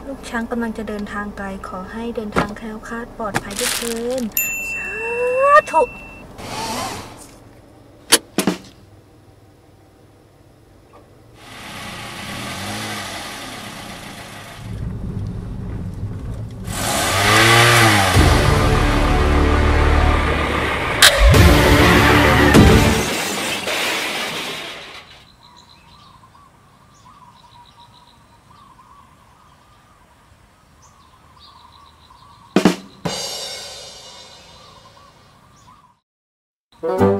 ลูกช้างกำลังจะเดินทางไกลขอให้เดินทางแคล้วคลาดปลอดภัยด้วยเถิดสาธุ Thank you.